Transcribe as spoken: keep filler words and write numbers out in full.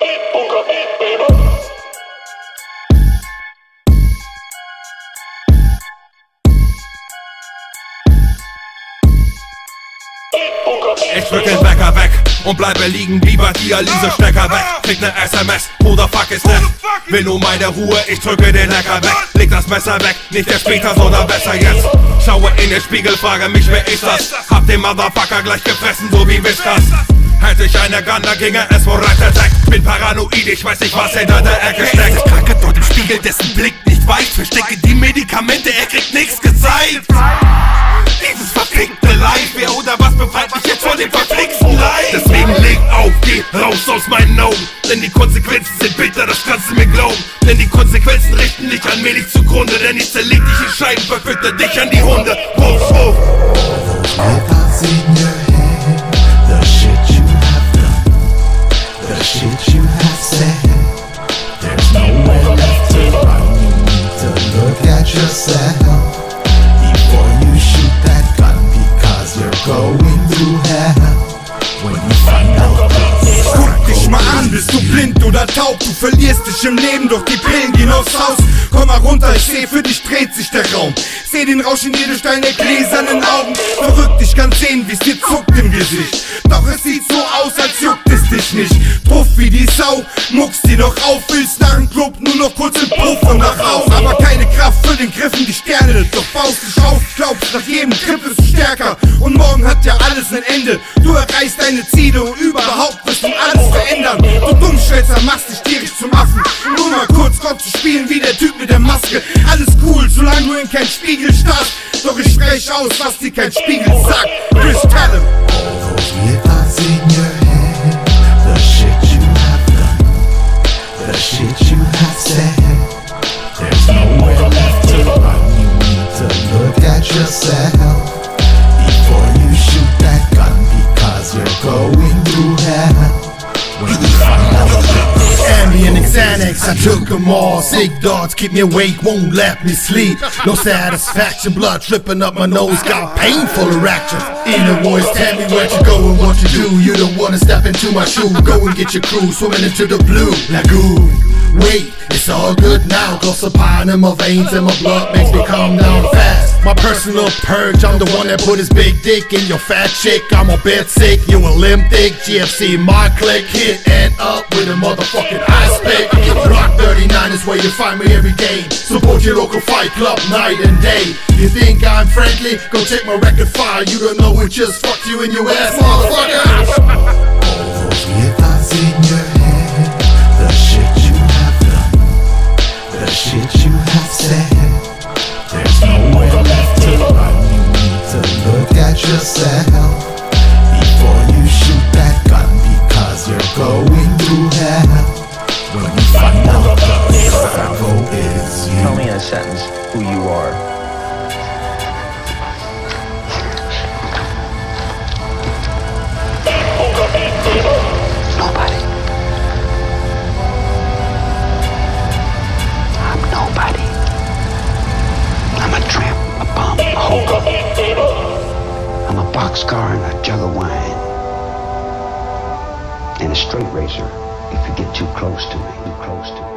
Ich drück den Wecker weg und bleibe liegen wie bei Dialyse-Stecker weg. Krieg ne S M S, Bruder, fuck ist dead. Will nur meine Ruhe, ich drücke den Lecker weg. Leg das Messer weg, nicht erst später, sondern besser jetzt. Schaue in den Spiegel, frage mich, wer ist das? Hab den Motherfucker gleich gefressen, so wie Whiskas. Hätte ich eine Gun, da ginge es wohl right attack. Bin paranoid, ich weiß nicht, was hinter der Ecke steckt. Kranke dort im Spiegel, dessen Blick nicht weiß. Verstecke die Medikamente, er kriegt nichts gezeigt. Dieses verfickte Leid, wer oder was befreit mich jetzt von dem verflixten Leid? Deswegen leg auf, geh raus aus meinen Augen. Denn die Konsequenzen sind bitter, das kannst du mir glauben. Denn die Konsequenzen richten dich allmählich zugrunde. Denn ich zerleg dich in Scheiben, verfütter dich an die Hunde. Wuff, wuff. The shit you have done, the shit you have said. There's nowhere left to run, you need to look at yourself before you shoot that gun, because you're going through hell when you find out this. Guck dich mal an, bist du blind oder taub? Du verlierst dich im Leben, doch die Pillen gehen aufs Haus. Komm mal runter, ich seh, für dich dreht sich der Raum. Seh den Rausch in dir durch deine gläsernen Augen. Verrückt, ich kann sehen, wie's dir zuckt im Gesicht. Doch es sieht so aus, als juckt es dich nicht. Puff wie die Sau, muckst dir doch auf. Willst nach dem Club nur noch kurz im Puff und nach Haus. Aber keine Kraft für den Griff in die Sterne. Doch baust dich auf, glaubst, nach jedem Trip ist du stärker. Und morgen hat ja alles ein Ende. Du erreichst deine Ziele und überhaupt wirst du alles verändern. Du Dummschwätzer machst dich tierisch zum Affen. Nur mal kurz Gott zu spielen wie der Typ mit der Maske. Alles cool, solange du in kein Spiegel starrst. Doch ich sprech aus, was dir kein Spiegel sagt. Chris, tell him. All those weird thoughts in your head, the shit you have done, the shit you have said. There's nowhere left to run, you need to look at yourself before you shoot that gun, because you're going through hell when you find out this. Ambien, Xanax, I took them all. Sick thoughts keep me awake, won't let me sleep. No satisfaction, blood dripping up my nose, got painful erections. Inner voice, tell me where to go and what to do. You don't wanna step into my shoe. Go and get your crew, swimming into the blue lagoon. Wait, it's all good now. Gossipine in my veins and my blood makes me calm down fast. My personal purge, I'm the one that put his big dick in your fat chick. I'm a bit sick, you a limp dick. G F C, my click, hit and up with a motherfucking ice pick. Block thirty-nine is where you find me every day. Support your local fight club night and day. You think I'm friendly? Go check my record file. You don't know who just fucked you in your ass, motherfucker. All those weird thoughts in your head, the shit you have done, the shit you have said. There's nowhere left to run, you need to look at yourself before you shoot that gun, because you're going through hell when you find out the struggle is you. Tell me in a sentence who you are. Nobody. I'm nobody. I'm a tramp, a bum, a hobo. I'm a boxcar and a jug of wine. And a straight razor if you get too close to me, too close to me.